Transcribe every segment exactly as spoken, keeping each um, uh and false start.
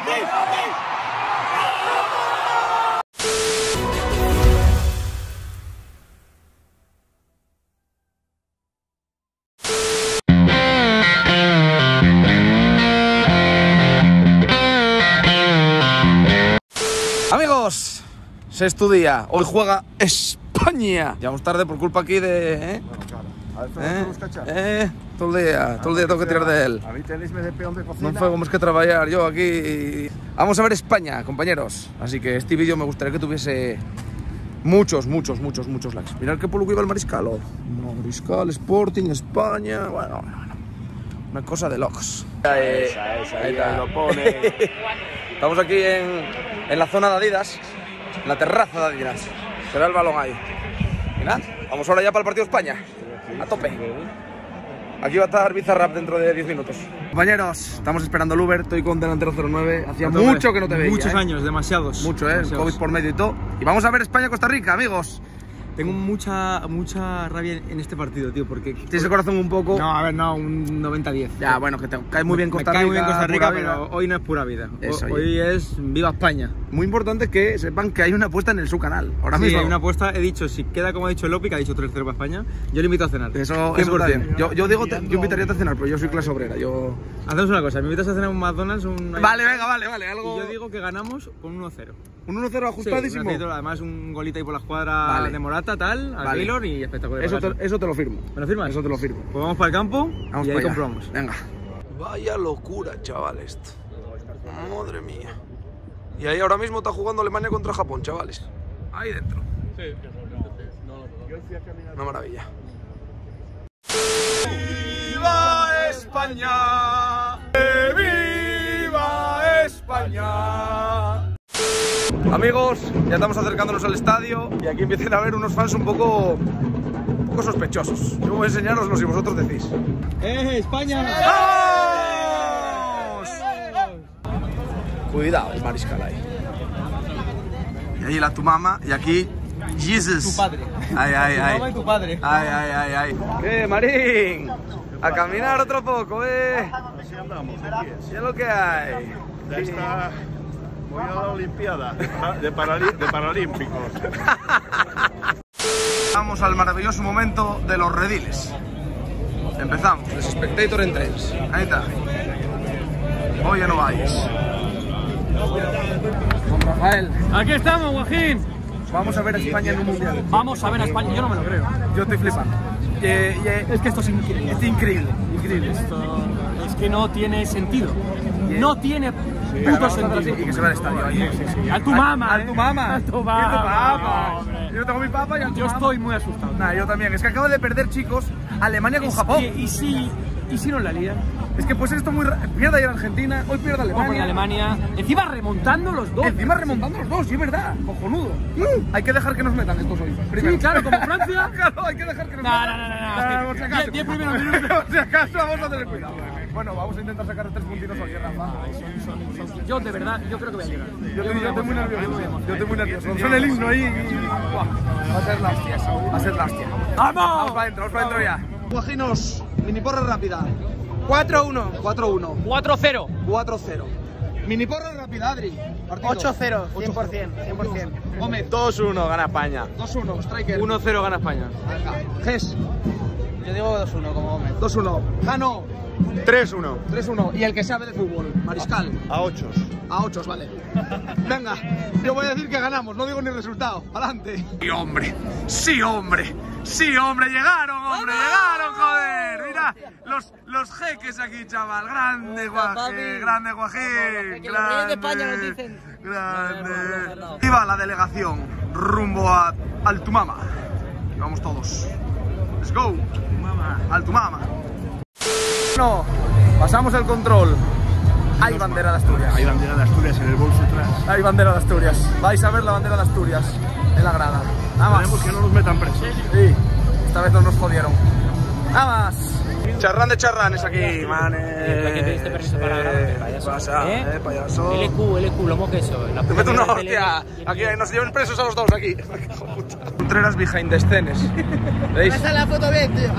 Amigos, sexto día, hoy juega España. Llegamos tarde por culpa aquí de... ¿eh? Bueno, claro. A ver, ¿Eh? ¿nos cachar? ¿Eh? Todo el día, todo el día tengo que tirar de él. A mí tenéisme de peón de cocina. No fue como es que trabajar yo aquí. Vamos a ver España, compañeros. Así que este vídeo me gustaría que tuviese muchos, muchos, muchos, muchos likes. Mirad qué pueblo que iba el Mariscal. Oh. Mariscal, Sporting, España. Bueno, bueno, bueno. Una cosa de locos. Esa, esa, ahí, ahí lo pone. Estamos aquí en, en la zona de Adidas, en la terraza de Adidas. Se ve el balón ahí. Mirad, vamos ahora ya para el partido de España. A tope. Aquí va a estar Bizarrap dentro de diez minutos. Compañeros, estamos esperando el Uber. Estoy con Delantero cero nueve. Hacía mucho que no te veía. Muchos ¿eh? años, demasiados. Mucho, ¿eh? Demasiados. COVID por medio y todo. Y vamos a ver España-Costa Rica, amigos. Tengo mucha, mucha rabia en este partido, tío, porque... Tienes el corazón un poco... No, a ver, no, un noventa diez. Ya, bueno, que te cae muy bien Costa Me Rica. cae muy bien Costa Rica, pura vida. pero hoy no es pura vida. Eso, hoy oye. es viva España. Muy importante que sepan que hay una apuesta en el su canal. Ahora Sí, mismo. hay una apuesta, he dicho, si queda como ha dicho Lopi, que ha dicho tres cero para España, yo le invito a cenar. Eso, cien por eso está cien. bien. Yo, yo digo, te, yo invitaría a cenar, pero yo soy clase obrera. Yo... Hacemos una cosa, me invitas a cenar un McDonald's, un... Vale, venga, vale, vale. Algo... Y yo digo que ganamos con uno cero. Un uno cero ajustadísimo. Sí, un además un golito ahí por la escuadra Vale. de Morata, tal, a Vale. Keylor y espectacular. Eso te, eso te lo firmo. ¿Me lo firmas? Eso te lo firmo. Pues vamos para el campo Vamos y para ahí allá. comprobamos. Venga. Vaya locura, chavales. Madre mía. Y ahí ahora mismo está jugando Alemania contra Japón, chavales. Ahí dentro. Una maravilla. ¡Viva España! ¡Viva España! Amigos, ya estamos acercándonos al estadio y aquí empiezan a haber unos fans un poco, un poco sospechosos. Yo voy a enseñaroslos y vosotros decís. ¡Eh, España! ¡Vamos! Cuidado, el Mariscal ahí. Y ahí la tu mamá y aquí Jesus. Tu padre. Ay, ay, Tu ay. mamá y tu padre. Ay, ay, ay, ay. ¿Qué, Marín? A caminar otro poco, eh. Así andamos, aquí es. ¿Qué es lo que hay? Ya está. Voy a la Olimpiada de, paralí de Paralímpicos. Vamos al maravilloso momento de los rediles. Empezamos, el Spectator en tres. Ahí está. Oye, no vais. Con Rafael, Aquí estamos, Joaquín. vamos a ver a España en un mundial. Vamos a ver a España. Yo no me lo creo. Yo estoy flipando. Eh, eh, Es que esto es increíble. es increíble, increíble. Esto es que no tiene sentido. No tiene Venga, puto vamos a hacer así sentido. y que se vea el estadio ahí. Sí, sí. A tu mamá, Al eh. tu mamá. A tu Y tu mamá, papá. hombre. Yo tengo mi papá y al tu Yo mamá. estoy muy asustado. Nah, yo también. Es que acabo de perder, chicos, Alemania con Es Japón. que, ¿y si, y si nos la lían? Es que pues esto muy... ra- Pierde ayer Argentina, hoy pierde Vamos Alemania. con Alemania. Encima remontando los dos. Encima remontando los dos, sí, es verdad. Cojonudo. Mm, Hay que dejar que nos metan estos hoy. Primero. Sí, claro, como Francia. Claro, hay que dejar que nos No, metan. no, no, no, no. Por si acaso. Diez- diez primeros minutos. Por si acaso, vamos a tener cuidado. Bueno, vamos a intentar sacar tres puntitos hoy, Rafa. Yo, de verdad, yo creo que voy a llegar. Yo, estoy- yo estoy muy nervioso. Yo estoy muy nervioso. Suena el himno ahí y... Buah, va a ser la hostia eso. Va a ser la hostia. Vamos ¡Vamos! para adentro, vamos para adentro ya. Guajinos, mini porra rápida. cuatro uno. cuatro uno. cuatro cero. cuatro cero. Mini porra rápida, Adri. Partido. ocho cero, cien por cien, cien por cien. Gómez. dos uno gana España. dos uno. Striker. uno cero gana España. Ges. Yo digo dos uno como Gómez. dos uno. Jano. tres uno. tres uno. Y el que sabe de fútbol. Mariscal. A ocho. A ocho, vale. Venga, yo voy a decir que ganamos, no digo ni resultado. Adelante. Sí, hombre. Sí, hombre. Sí, hombre. Llegaron, hombre. Llegaron, joder. Mira, los, los jeques aquí, chaval. Grande, Guajín. Grande, Guajín. Que los reyes de España nos dicen. Grande. Viva la delegación rumbo a Altumama. Y vamos todos. Let's go. Altumama. No, pasamos el control. Hay bandera de Asturias. Hay bandera de Asturias en el bolso atrás. Hay bandera de Asturias. Vais a ver la bandera de Asturias en la grada. Nada más. Esperemos que no nos metan presos. Sí, esta vez no nos jodieron. Nada más. Charrán de charranes aquí, manes. ¿Para qué pediste permiso para grabar, payaso? Pasa, ¿Eh? eh, payaso. L Q, L Q, lomo queso. La Te puta meto una mierda de hostia. tele- Aquí nos llevan presos a los dos aquí. Contreras behind the scenes. ¿Veis? Esa es la foto bien, tío.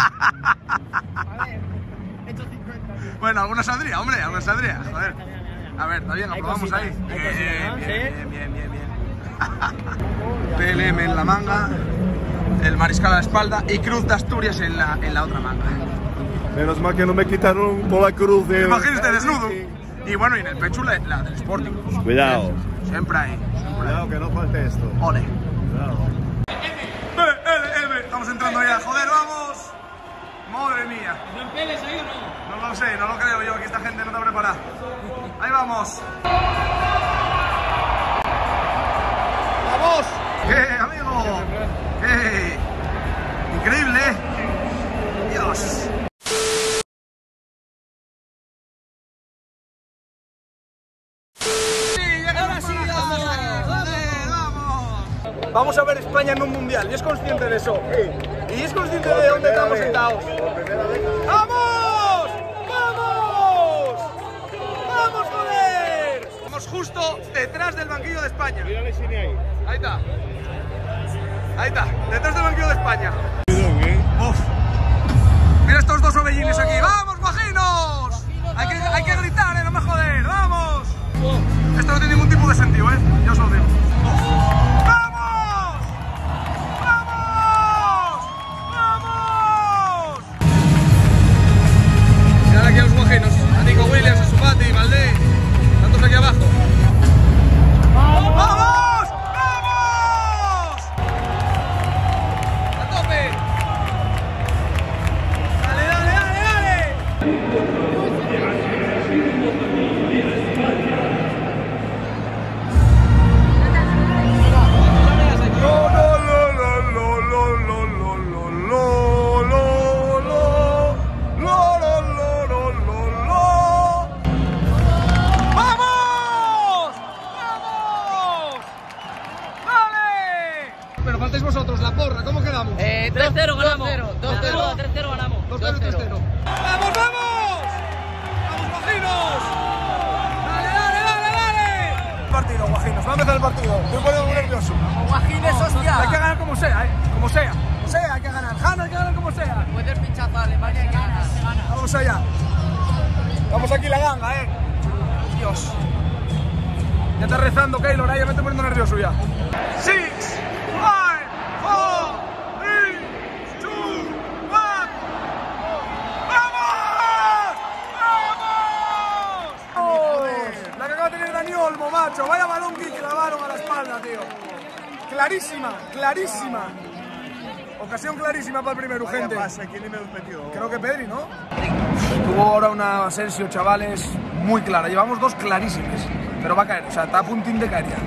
Bueno, alguna saldría, hombre, alguna saldría. Joder. A ver, está bien, aprobamos ahí. cositas, hay Bien, cositas, ¿no? bien, ¿Sí? bien, bien, bien, bien. P L M en la manga, el Mariscal a la espalda y Cruz de Asturias en la, en la otra manga. Menos mal que no me quitaron por la cruz de... Imagínate desnudo. Y bueno, y en el pecho la, la del Sporting. Cuidado. Siempre ahí. Cuidado que no falte esto. Ole. Cuidado. P L M. Estamos entrando ya, joder, vamos. Madre mía. ¿No peles ahí o no? No lo sé, no lo creo yo, que esta gente no está preparada. Ahí vamos. ¡Vamos! ¡Eh, amigo! ¡Eh! Increíble, ¿eh? Dios. Vamos a ver España en un mundial y es consciente de eso. Y es consciente de dónde estamos sentados. ¡Vamos! ¡Vamos! ¡Vamos, joder! Estamos justo detrás del banquillo de España. Ahí está. Ahí está, detrás del banquillo de España. Uf. Mira estos dos ovellines aquí. ¡Vamos, guajinos! Hay que, hay que gritar, eh, no me joder. ¡Vamos! Esto no tiene ningún tipo de sentido, eh. Ya os lo digo. Uf. ¡Vamos! ¡Vamos! ¡Vamos! Mirad aquí a los guajinos. A Nico Williams, a Subati, Valdé. Tantos aquí abajo. ¡Vamos! ¡Vamos! ¡Vamos! ¡A tope! ¡Dale, dale, dale, dale! Pero faltáis vosotros, la porra, ¿cómo quedamos? Eh, tres cero ganamos. dos cero. tres cero ganamos. dos cero, tres cero. ¡Vamos, vamos! ¡Vamos, guajinos! ¡Dale, dale, dale, dale! Partido, guajinos, va a empezar el partido. Estoy poniendo muy nervioso. Guajines, hostia. Hay que ganar como sea, ¿eh? Como sea. Como sea, hay que ganar. Gana, hay que ganar como sea. Puede el pinchazo a Alemania y ganas. Vamos allá. Vamos aquí la ganga, ¿eh? Dios. Ya está rezando Keylor, ahí ya me estoy poniendo nervioso ya. Six, five, four, three, two, one. ¡Vamos! ¡Vamos! La que acaba de tener Dani Olmo, macho. Vaya balón que clavaron a la espalda, tío. Clarísima, clarísima. Ocasión clarísima para el primer urgente. Creo que Pedri, ¿no? Tuvo ahora una Asensio, chavales, muy clara. Llevamos dos clarísimas, pero va a caer, o sea, está a puntín de caer ya.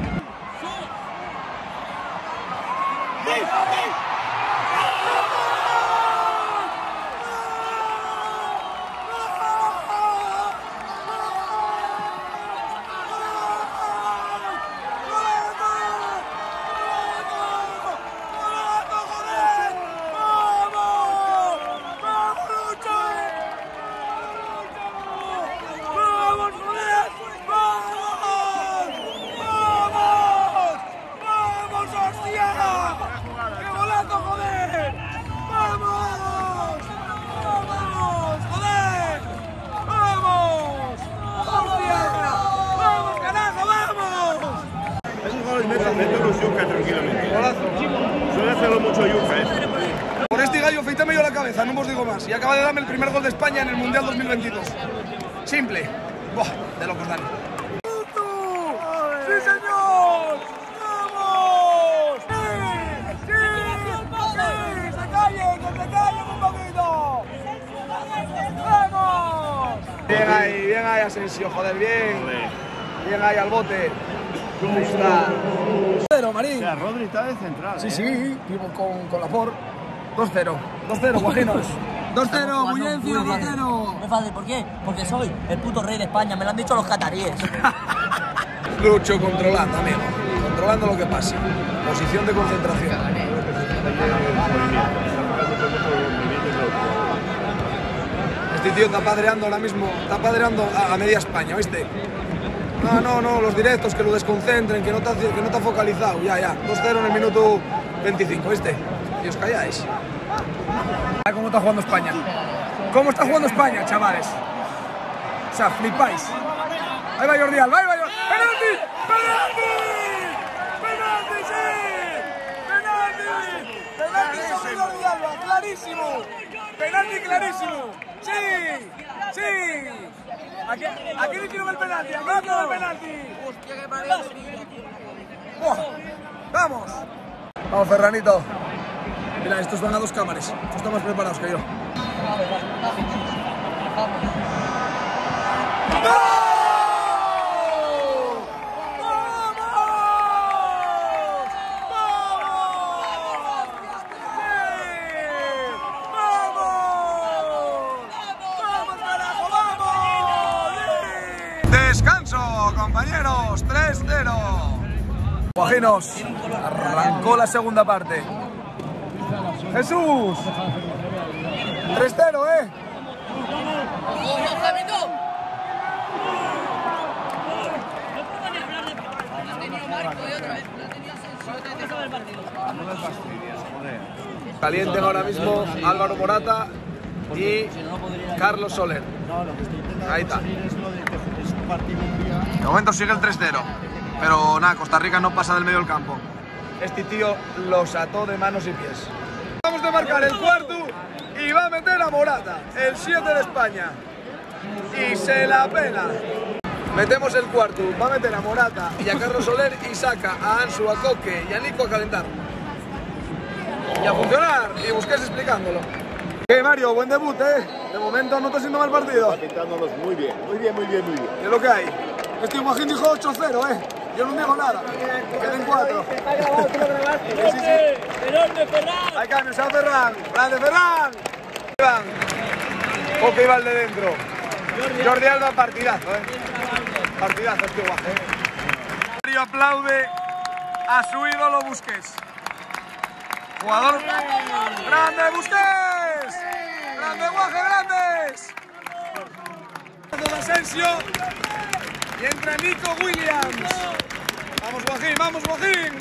Suele hacerlo mucho Yuca, ¿eh? Por este gallo feítame yo la cabeza, no os digo más. Y acaba de darme el primer gol de España en el Mundial dos mil veintidós. Simple. Buah, de locos, Dani. ¡Sí, señor! ¡Vamos! ¡Sí! ¡Sí! ¡Sí! ¡Se callen! ¡Que se callen un poquito! ¡Vamos! Bien ahí, bien ahí, Asensio, joder, bien. Bien ahí al bote. Ahí está. Cero, Marín. O sea, Rodri está de central. Sí, ¿eh? sí, vivo con, con la por. dos cero. dos cero, guajinos. dos cero, Bullencia, dos cero. Muy fácil, ¿por qué? Porque soy el puto rey de España, me lo han dicho los cataríes. Lucho controlando, amigo. Controlando lo que pasa. Posición de concentración. Este tío está padreando ahora mismo. Está padreando a, a media España, ¿viste? No, no, no, los directos que lo desconcentren, que no está, que no está focalizado. Ya, ya. dos cero en el minuto veinticinco, ¿viste? Y os calláis. ¿Cómo está jugando España? ¿Cómo está jugando España, chavales? O sea, flipáis. Ahí va Jordi Alba, ahí va Jordi. ¡Penalti! ¡Penalti! ¡Penalti, sí! ¡Penalti! ¡Penalti sobre Jordi Alba! ¡Clarísimo! ¡Penalti clarísimo! ¡Sí! ¡Sí! Aquí, aquí le hicieron el penalti, aquí le hicieron el penalti. ¡Hostia, qué parece! ¡Vamos! Vamos, Ferranito. Mira, estos van a dos cámaras. Estos están más preparados que yo. ¡No! Descanso, compañeros, tres cero. Guajinos, arrancó la segunda parte. Jesús, tres cero, ¿eh? Calienten ahora mismo Álvaro Morata y Carlos Soler. Ahí está. De momento sigue el tres cero, pero nada, Costa Rica no pasa del medio del campo. Este tío los ató de manos y pies. Vamos a marcar el cuarto y va a meter a Morata, el siete de España. Y se la pela. Metemos el cuarto, va a meter a Morata y a Carlos Soler y saca a Ansu, a Coque y a Nico a calentar. Y a funcionar, y Busquets explicándolo. ¿Qué, Mario? Buen debut, ¿eh? De momento no está siendo mal partido. Está pintándonos muy bien, muy bien, muy bien, muy bien. ¿Qué es lo que hay? Este Guajín dijo ocho cero, ¿eh? Yo no digo nada. Queden cuatro. Sí, sí, sí. Hay cambios a Ferran. ¡Grande, Ferran! Iván. Coque y Valde dentro. Jordi Alba, partidazo, ¿eh? Partidazo este Guaje. Mario aplaude a su ídolo Busquets. Jugador grande, Busquets. Grande, Guaje, grandes. Asensio. Y entra Nico Williams. Vamos, Guajín, vamos, Guajín.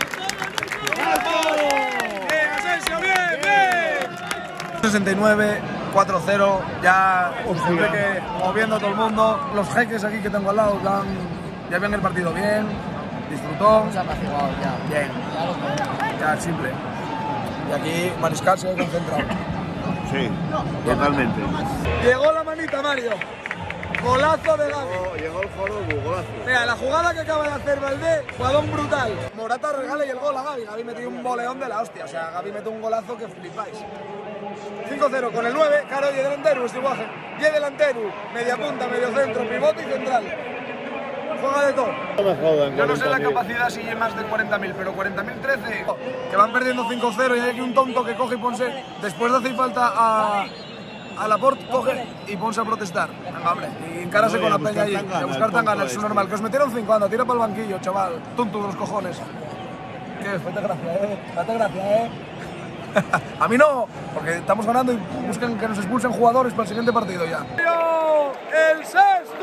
Bien, Asensio, bien, bien. sesenta y nueve, cuatro cero. Ya se ve que moviendo a todo el mundo. Los jeques aquí que tengo al lado dan, ya ven el partido bien. Disfrutón. Bien. Ya, simple. Y aquí Mariscal se ve concentrado. Sí, totalmente. Llegó la manita, Mario. Golazo de Gavi. Oh, llegó el Jorobu, golazo. Mira, la jugada que acaba de hacer Valdé, jugadón brutal. Morata regala y el gol a Gavi. Gavi metió un boleón de la hostia. O sea, Gavi metió un golazo que flipáis. cinco cero con el nueve, claro, y delantero, este guaje. Y delantero, media punta, medio centro, pivote y central. Juega de todo. No me jodan, Yo no sé la cuarenta mil. capacidad si es más de cuarenta mil, pero cuarenta mil trece. Que van perdiendo cinco cero y hay aquí un tonto que coge y ponse. Después de hacer falta a, a Laporte, coge y ponse a protestar. Venga, hombre, y encárase No, con la y a peña allí. buscar tangana, Y a buscar el tan ganas, tonto es este. normal. Que os metieron cinco, anda, tira para el banquillo, chaval. Tonto de los cojones. ¿Qué? Fate gracia, eh. Fate gracia, eh. A mí no, porque estamos ganando y buscan que nos expulsen jugadores para el siguiente partido ya. ¡El sexto!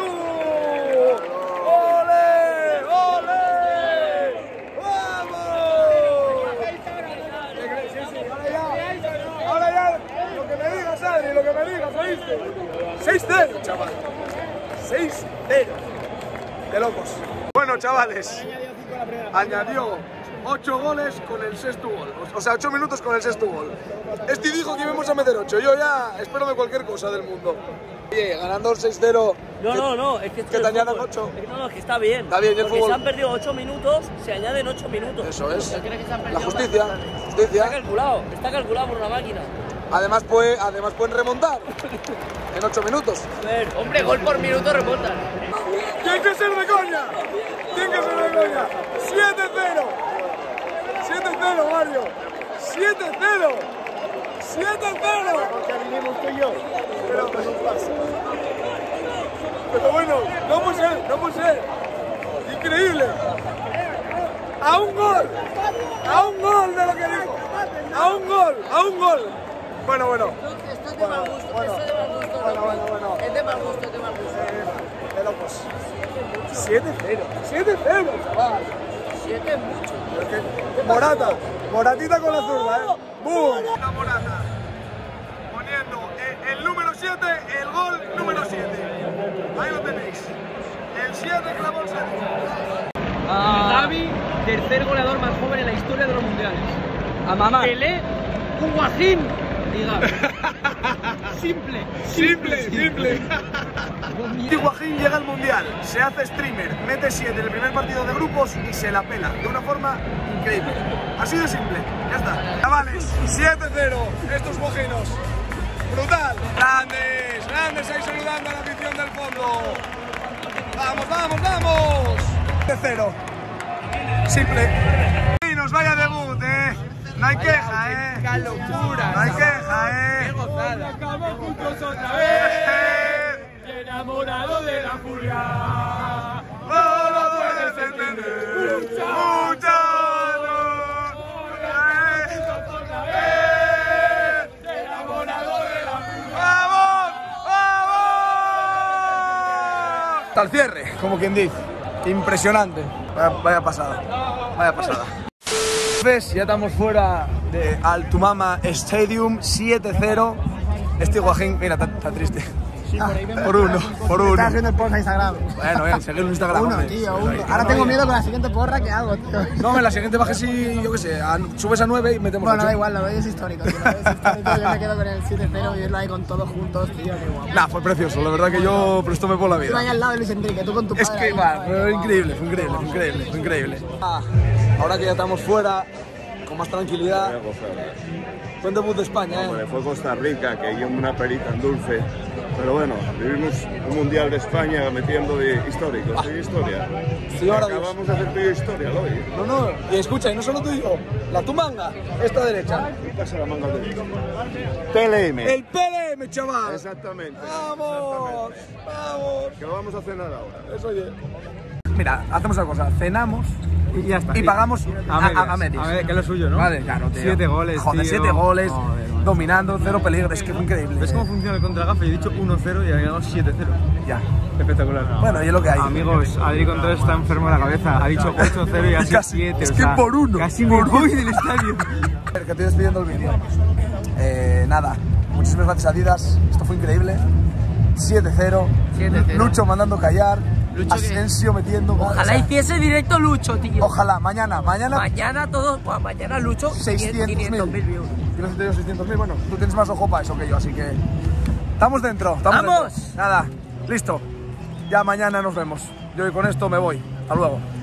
¡Ole! ¡Ole! ¡Vamos! Ahora ya, lo que me digas, Adri, lo que me digas, ¿oíste? seis cero, chaval. seis cero. De locos. Bueno, chavales, añadió ocho goles con el sexto gol. O sea, ocho minutos con el sexto gol. Este dijo que íbamos a meter ocho. Yo ya espero de cualquier cosa del mundo. Oye, ganando el seis cero. No, no, no, es que, que te añadan ocho. No, no, es que está bien. Está bien, y el porque fútbol. se han perdido ocho minutos, se añaden ocho minutos. Eso es. ¿No crees que se han La perdido justicia. más? Está Justicia. calculado, está calculado por una máquina. Además, puede, además pueden remontar en ocho minutos. A ver, hombre, gol por minuto remontan. ¡Tiene que ser de coña! ¡Tiene que ser de coña! ¡siete cero! ¡siete cero, Mario! ¡siete cero! ¡siete cero! Porque vinimos tú y yo. Pero, pero bueno, no puede ser, no puede ser. Increíble. A un gol. A un gol de lo que dijo. A un gol, a un gol. Bueno, bueno. Esto es de mal gusto, Bueno, esto es de mal gusto. bueno, bueno, bueno. Es de mal gusto, es de mal gusto. De locos. siete cero. siete cero, chaval. Siete es mucho. Morata, Moratita con la zurda, ¿eh? ¡Bum! La Morata, poniendo el, el número siete, el gol número siete. Ahí lo tenéis. El siete clavos. Gavi, tercer goleador más joven en la historia de los mundiales. A mamá. Pelé, Higuaín y Gavi. Simple, Simple, simple. Higuaín llega al mundial, se hace streamer, mete siete en el primer partido de grupos y se la pela de una forma increíble. Así de simple, ya está. Chavales, siete cero, estos mojinos. Brutal. Grandes, grandes ahí saludando a la afición del fondo. Vamos, vamos, vamos. siete cero. Simple. Y nos vaya debut, eh. No hay queja, eh. ¡Qué locura! No hay queja, eh. ¡Qué gozada! Acabamos juntos otra vez, enamorado de la furia. No lo puedes entender. Mucho. ¡Vamos! ¡Vamos! Hasta el cierre, como quien dice. Impresionante. Vaya, vaya pasada. Vaya pasada. ¿Ves? Ya estamos fuera de Altumama Stadium, siete cero. Este Higuaín, mira, está triste. Sí, por ahí vemos. Por uno, por uno. Estás haciendo el post a Instagram. Bueno, eh, seguir en Instagram. Uno, hombre. tío, uno. Ahí, Ahora no, tengo ahí. miedo con la siguiente porra que hago, tío. No, en la siguiente baje sí, yo qué sé, a- subes a nueve y metemos Bueno, ocho. da igual, lo doy es histórico, tío. Lo doy es histórico. Yo me quedo con el siete cero y verlo ahí con todos juntos, tío, qué guapo. Nah, fue precioso, la verdad que yo prestóme por la Tú ahí vida. al lado de Luis Enrique, tú con tu padre. Es que ahí, va, joder, fue guau. increíble, fue increíble, fue increíble, fue increíble. Ah, ahora que ya estamos fuera, con más tranquilidad, Qué gozada. buen debut de España, Hombre, eh. fue Costa Rica, que dio una perita en dulce. Pero bueno, vivimos un mundial de España metiendo de históricos, de historia. Sí, ahora Acabamos de hacer tu historia, ¿lo oyes? No, no, y escucha, y no solo tú y yo, la tu manga, esta derecha. Pasa la manga derecha. P L M. El P L M, chaval. Exactamente. Vamos, vamos. Que lo vamos a cenar ahora. Eso, oye. Mira, hacemos una cosa, cenamos Y ya está. y pagamos a, a, a medias. A ver, que es lo suyo, ¿no? Vale, claro, tío. Siete goles, Joder, tío. siete goles, Joder, macho. dominando, cero peligro, es que fue increíble. ¿Ves cómo funciona el contragafe? He dicho uno cero y ha ganado siete cero. Ya. Espectacular. Bueno, y es lo que hay. Amigos, Adri Contreras está enfermo de la cabeza. Ha dicho ocho cero y ha sido Casi- siete. es o que sea, por uno, Casi por me voy uno. del estadio. A ver, que estoy despidiendo el vídeo. Eh, nada, muchísimas gracias Adidas, esto fue increíble. siete cero. siete cero. Lucho mandando callar. Lucho que- Asensio metiendo. Ojalá o sea, hiciese directo Lucho, tío. Ojalá, mañana, mañana. Mañana todo, buah, mañana Lucho seiscientos mil. quinientos mil views. Yo no sé si te digo seiscientos mil, bueno, tú tienes más ojo para eso que yo, así que... Estamos dentro, estamos ¡Vamos! dentro. Nada, listo. Ya mañana nos vemos. Yo con esto me voy. Hasta luego.